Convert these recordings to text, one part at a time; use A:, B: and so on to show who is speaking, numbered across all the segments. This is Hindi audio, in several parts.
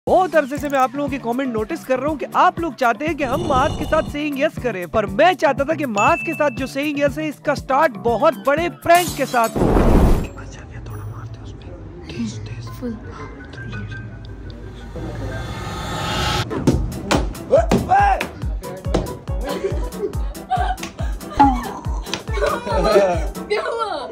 A: बहुत अरसे से मैं आप लोगों के कमेंट नोटिस कर रहा हूँ कि आप लोग चाहते हैं कि हम मास के साथ सेइंग यस करें, पर मैं चाहता था कि मास के साथ जो सेइंग यस है इसका स्टार्ट बहुत बड़े प्रैंक के साथ हो।
B: थोड़ा मारते उसमें तेज फुल।
C: क्या हुआ?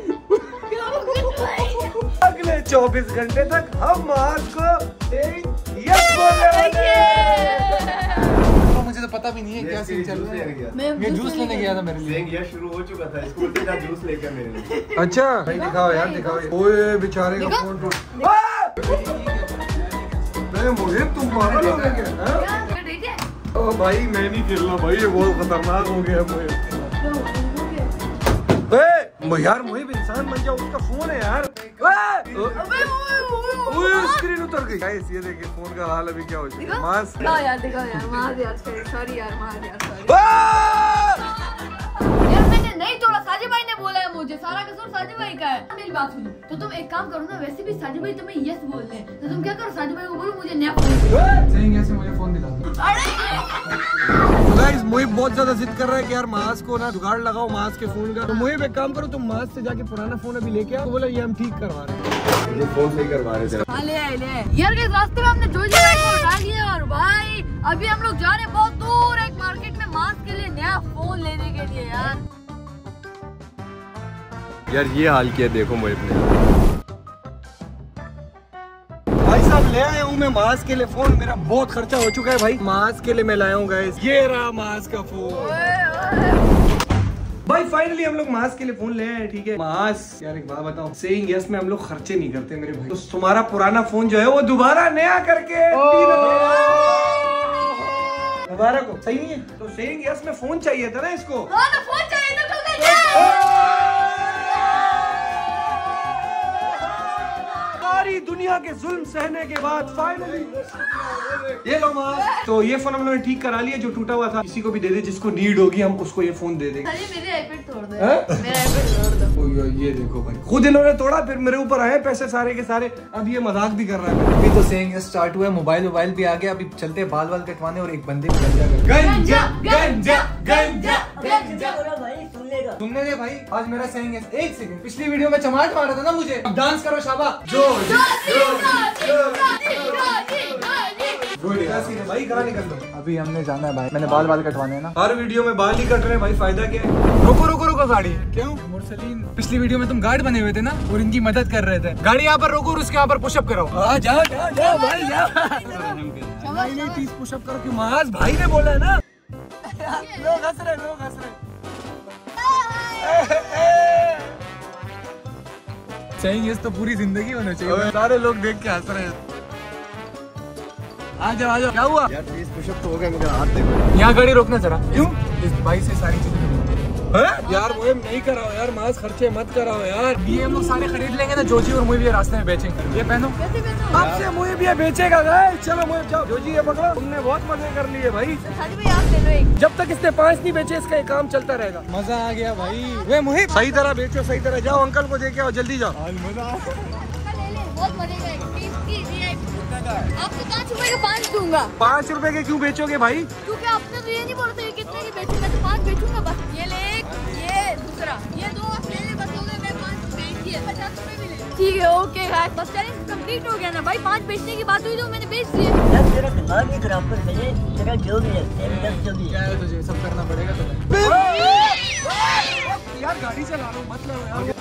A: अगले 24 घंटे तक हम मास को यस बोलने वाले हैं।
B: मुझे तो पता भी नहीं है क्या सीन चल रहा है। मैं जूस लेने गया था, मेरे लिए
D: ये शुरू हो चुका था, स्कूल से जा जूस लेकर मेरे लिए।
A: अच्छा भाई दिखाओ यार, दिखाओ। ओए बेचारे का फोन टूट। मुझे तुम पागल हो गए क्या? ओ भाई मैं नहीं खेलना भाई, ये बहुत खतरनाक हो गया मुझे। यार मुहिब इंसान बन जाओ, उसका फोन है यार। स्क्रीन उतर गई। गाइस ये देखिए फोन का हाल अभी क्या हो चुका है। मास
C: यार देखो यार, मार यार, सॉरी यार, मार यार, सॉरी यार, मैंने नहीं तोड़ा। साजिद भाई ने बोला है, मुझे सारा कसूर साजिद भाई का है। मेरी बात सुनो, तो तुम एक काम करो ना, वैसे भी साजिद भाई तुम्हें यस बोल रहे हैं, तो तुम क्या करो, साजिद भाई को बोलो मुझे नया फोन
B: सही कैसे मुझे फोन दिला दो।
A: गाइस मुहिब बहुत ज्यादा जिद कर रहा है कि यार मास को ना जुगाड़ लगाओ मास के फोन का। तो मुहिब एक काम करो, तुम मास से जाके पुराना फोन अभी लेके आओ। बोला ये हम ठीक करवा रहे हैं,
D: ये फोन सही करवा रहे थे।
C: हाँ ले यार, के रास्ते में हमने जोजी भाई को उठा लिया और भाई अभी हम लोग जा रहे हैं बहुत दूर एक मार्केट में मास्क के लिए नया फोन लेने के लिए।
D: यार ये हाल किया देखो मुहिब ने।
A: भाई साहब ले आया हूँ मैं मास के लिए फोन। मेरा बहुत खर्चा हो चुका है भाई, मास के लिए मैं लाया हूँ गाइस। ये रहा मास का फोन। भाई फाइनली हम लोग मास के लिए फोन ले आए हैं, ठीक है। मास यार एक बात बताओ, सेइंग यस में हम लोग खर्चे नहीं करते मेरे भाई। तो तुम्हारा पुराना फोन जो है वो दोबारा नया करके दोबारा को सही नहीं है, तो सेइंग यस में फोन चाहिए था ना इसको।
C: फोन चाहिए था
A: सारी दुनिया के जुल्म सहने के बाद फाइनली ये लो मास। तो ये फोन हम लोगों ने ठीक करा लिया, जो टूटा हुआ था। किसी को भी दे दे जिसको नीड होगी, हम उसको ये फोन दे देंगे।
C: मेरे आईपैड तोड़ दो, मेरा आईपैड तोड़ दो।
A: ये देखो भाई, खुद इन्होंने तोड़ा, फिर मेरे ऊपर आए पैसे सारे के सारे। अब ये मजाक भी कर रहा है।
B: अभी तो सेइंग यस स्टार्ट हुआ है, मोबाइल भी आ गया। अभी चलते हैं बाल कटवाने और एक बंदे को
C: गंजा गंजा गंजा गंजा।
B: सुनने दे भाई, आज मेरा सेइंग यस। एक सेकंड, पिछली वीडियो में चमाट मारा था ना मुझे। अब डांस करो शाबाश।
A: भाई कहाँ निकल दो।
B: अभी हमने जाना है भाई, मैंने बाल कटवाने हैं ना।
A: हर वीडियो में बाल ही कट रहे हैं भाई, फायदा क्या है।
B: रुको गाड़ी। क्यों मुरसलीन, पिछली वीडियो में तुम गार्ड बने हुए थे ना और इनकी मदद कर रहे थे। गाड़ी यहाँ पर रोको और उसके यहाँ पर पुशअप करो।
A: जाओ भाई जाओ। 30 पुशअप करो क्यों, मास भाई ने बोला है ना। लोग हंस रहे।
B: सेइंग यस तो पूरी जिंदगी होना चाहिए।
A: सारे लोग देख के हंस रहे हैं। आ जाओ। क्या हुआ
D: यार 30 पुशअप तो हो गए, मगर हाथ देखो।
B: यहाँ गाड़ी रोकना जरा।
A: क्यों?
B: इस भाई से सारी चीजें
A: यार मुझे नहीं कराओ यार, मास खर्चे मत कराओ यार।
B: ये हम लोग सारे खरीद लेंगे ना, जोजी और मुझे भी रास्ते में बेचेंगे। ये पहनो।
A: अब से मुझे भी ये बेचेगा गाइस। चलो मुझे जाओ, जोजी ये पकड़ो। तुमने बहुत मजे कर लिए भाई। जब तक इसने 5 नहीं बेचे, इसका काम चलता रहेगा।
B: मजा आ गया भाई।
A: वे मुहिब सही तरह बेचो, सही तरह जाओ। अंकल को देके आओ, जल्दी जाओ।
C: आपको 5 रुपए के 5 दूंगा।
A: 5 रुपए के क्यों बेचोगे भाई?
C: क्योंकि आपने तो ये नहीं बोलते कितने की बेचूंगा, तो 5 बेचूंगा बस। ये ले एक, ये दूसरा, ये 2 आप ले ले बस, हो गए। मैं 5 बेच दिए, 50 रुपए भी ले। ठीक है ओके गाइस, बस चैलेंज कंप्लीट हो गया ना भाई। 5 बेचने की बात हुई तो मैंने बेच दिए।
E: यार तेरा दिमाग ही खराब कर दे, तेरा जो भी है, तेरा जो भी
B: क्या
E: है।
B: है, तुझे सब करना पड़ेगा तुम्हें।
A: यार गाड़ी चला रहा हूँ, मत लो यार।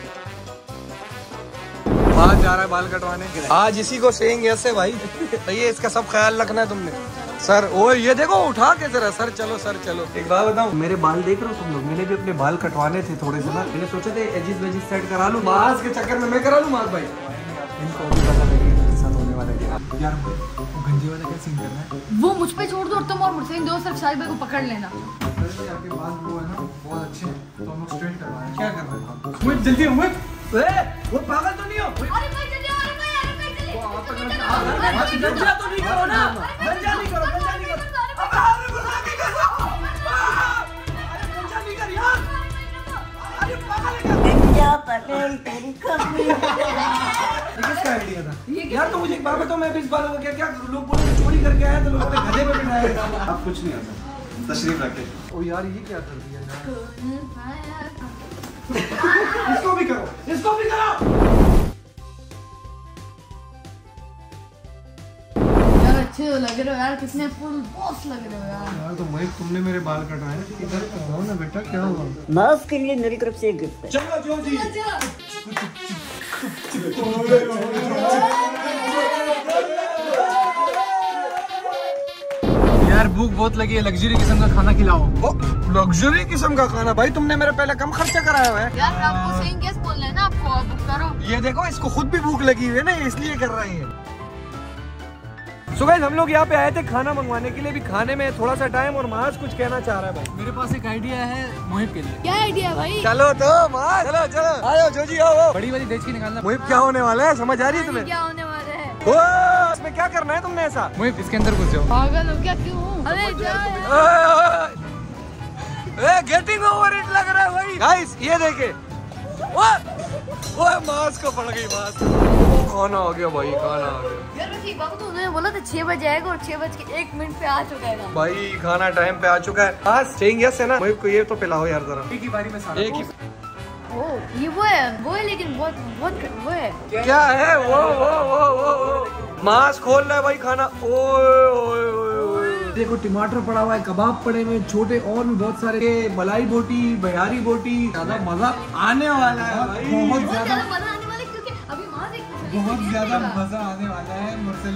B: आज जा रहा है बाल कटवाने।
A: आज इसी को सेइंग यस है भाई। सही है, इसका सब ख्याल रखना है तुमने। सर ओ ये देखो उठा के जरा। सर चलो। एक बात बताओ, मेरे बाल देख रहे हो तुम लोग? मैंने भी अपने बाल कटवाने थे थोड़े से ना। मैंने सोचे थे एजिस वेजिस सेट करा लूं, मास के चक्कर में मैं करा लूं मास भाई।
B: इनको भी पता लगेगा के साथ होने वाला है। यार वो गंजे वाला क्या सीन करना है?
C: वो मुझ पे छोड़ दो और तुम और मुझसे इन दो सिर्फ साहिब भाई को पकड़ लेना।
B: आपके बाल वो है ना बहुत अच्छे हैं, तो हम लोग स्ट्रेट करवाएं। क्या कर रहे हैं? जल्दी
A: वो पागल तो नहीं हो?
C: अरे भाई जल्दी, अरे भाई जल्दी।
A: गंजा तो नहीं करो ना, गंजा नहीं करो।
E: गंजा पटेल तेरी कमी।
A: किसका आइडिया था?
C: ये
A: यार तो मुझे एक बात बताओ, मैं भी इस बात को क्या लोग बोले चोरी करके आया तो लोग अपने गधे पे बिठाए।
D: अब कुछ नहीं होता, तशरीफ रखे।
A: ओ यार ये क्या कर दिया यार। इसको भी करो, इसको भी करो।
C: यार अच्छे लग रहे हो यार, कितने फुल बॉस लग रहे हो यार।
A: यार तो मोहित तुमने मेरे बाल कटाए, इधर आओ ना बेटा, क्या हुआ?
E: माफ के लिए मेरी तरफ से एक गिफ्ट है।
A: चलो जो जी।
B: यार भूख बहुत लगी है, लग्जरी किस्म का खाना खिलाओ।
A: लग्जरी किस्म का खाना? भाई तुमने मेरे पहले कम खर्चा कराया हुआ है।
C: यार आपको सही केस बोलना है ना, आपको बुक करो।
A: ये देखो, इसको खुद भी भूख लगी हुई है ना, इसलिए कर रही है। सो गाइस हम लोग यहाँ पे आए थे खाना मंगवाने के लिए। भी खाने में थोड़ा सा टाइम, और माज कुछ कहना चाह रहा है भाई।
B: मेरे पास एक आइडिया है मोहित के लिए।
C: क्या आइडिया भाई?
A: चलो तो माज, चलो चलो आयो जो जी आओ।
B: बड़ी वाली देख के निकालना।
A: मोहित क्या होने वाला है, समझ आ रही है तुम्हें?
C: क्या होने वाला है?
A: ओ, इसमें क्या करना है तुमने ऐसा?
B: मोहित इसके अंदर घुस जाओ।
C: पागल हो क्या? क्यों? अरे जा
A: गेटिंग ओवर इट लग रहा है भाई। गाइस ये देखे, ओए माज को पड़ गई माज। खाना आ गया भाई, खाना आ गया।
C: यार ठीक बात तो उन्होंने बोला था 6 बजे आएगा, और 6:01 पे आ चुका है ना
A: भाई। खाना टाइम पे आ चुका है। आज सेइंग यस है ना। मोहित को ये तो पिलाओ यार जरा।
B: एक ही बारी में सारा।
A: एक ही।
C: ओ ये वो है लेकिन बहुत वो है।
A: क्या है वो मांस खोल रहा है भाई खाना। ओए ओए ओए देखो, टमाटर पड़ा हुआ है, कबाब पड़े हुए छोटे, और भी बहुत सारे, मलाई बोटी, बिहारी बोटी। ज्यादा मजा आने वाला है भाई, बहुत ज्यादा
C: मजा आने वाला है, क्योंकि अभी वहाँ से
B: बहुत ज्यादा मजा आने वाला है मुरसलीन।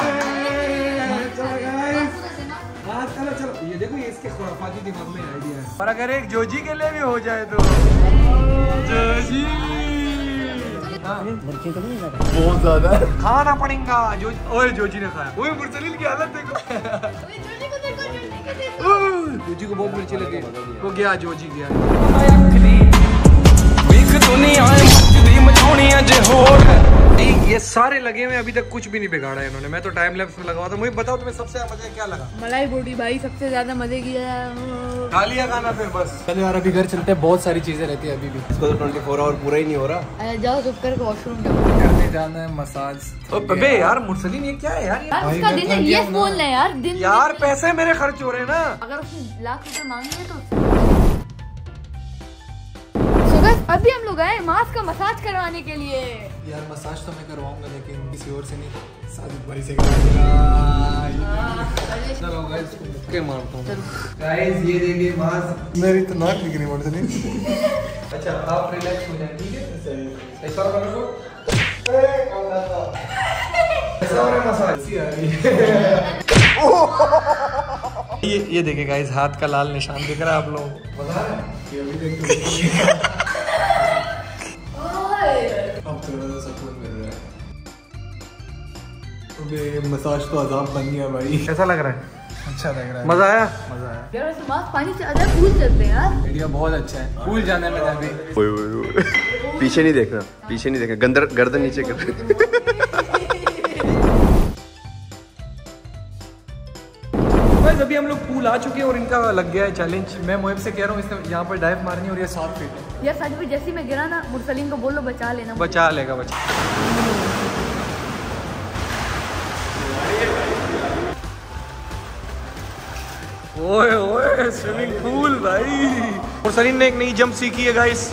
A: चलो चलो, ये देखो, ये इसके खुराफाती दिमाग में आइडिया है। और अगर एक जोजी के लिए भी हो जाए तो जोजी
E: लड़के को नहीं लगा।
D: बहुत ज्यादा
A: खाना पड़ेगा। ओए जोजी ने खाया। ओए मुरसलीन की हालत देखो। जोजी को बहुत मिर्ची लगी। वो गया, जोजी गया। ये सारे लगे हुए, अभी तक कुछ भी नहीं बिगाड़ा है इन्होंने। मैं तो टाइम लैप्स में लगा था। मुझे बताओ तुम्हें सबसे मजा क्या लगा?
C: मलाई बोटी भाई सबसे ज्यादा मजे की है।
A: खा लिया खाना फिर बस।
B: चलो यार अभी घर चलते हैं, बहुत सारी चीजें रहती है अभी भी।
D: इसको तो 24 आवर पूरा ही नहीं हो रहा।
C: अरे जाओ चुप करके वॉशरूम जाओ।
B: करने जाना है मसाज।
A: अबे यार मुरसलीन ये क्या है यार?
C: यार उसका दिन है, ये बोलना है यार। दिन
A: यार पैसे मेरे खर्च हो रहे हैं ना।
C: अगर उसने ₹1,00,000 मांगे तो अभी हम लोग आए मास्क का मसाज करवाने के लिए।
B: यार मसाज तो मैं करवाऊंगा, लेकिन किसी और से नहीं, साजिद भाई से कराऊंगा।
A: चलो गाइस के मारता हूं। गाइस ये देखिए मास्क।
D: मेरी तो नाक निकली मुरसलीन।
A: अच्छा आप रिलैक्स हो जाए, ठीक है? ऐसा करो। ऐसा हो रहा मसाज। ये देखिए गाइस, हाथ का लाल निशान दिख रहा है आप लोगों को? बता रहे हैं ये अभी देख।
B: अब थोड़ा सा सुकून मिल रहा है। अबे मसाज तो अजाब बन गया भाई।
A: कैसा लग रहा है?
B: अच्छा लग रहा है।
A: मजा आया?
B: मजा आया।
C: यार वैसे मास्क पानी से ज्यादा भूल चलते हैं यार।
B: आइडिया बहुत अच्छा है, भूल जाना है मैंने अभी।
D: पीछे नहीं देखना, पीछे नहीं देखना, गर्दन नीचे कर।
A: अभी हम लोग पूल आ चुके हैं और इनका लग गया है चैलेंज।
B: मैं मोहिब से कह रहा हूँ इसने यहाँ पर डाइव मारनी और ये 7 फीट।
C: यार सच में जैसे मैं गिरा ना, मुरसलीन को बोल लो बचा लेना।
A: बचा लेगा बचा। ओए ओए स्विमिंग पूल भाई। मुरसलीन ने एक नई जंप सीखी है गाइस।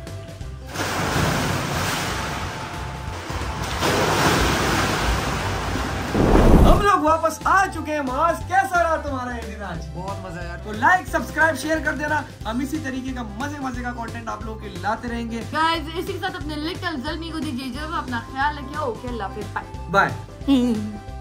A: हम लोग वापस आ चुके हैं। मास कैसा रहा तुम्हारा ये दिन आज?
B: बहुत मजा आया।
A: तो लाइक सब्सक्राइब शेयर कर देना। हम इसी तरीके का मजे का कंटेंट आप लोगों के लिए लाते रहेंगे।
C: गाइस इसी के साथ अपने लिटिल जल्मी को दीजिए इजाजत। अपना ख्याल रखिए। ओके अल्लाह हाफिज़, बाय
A: बाय।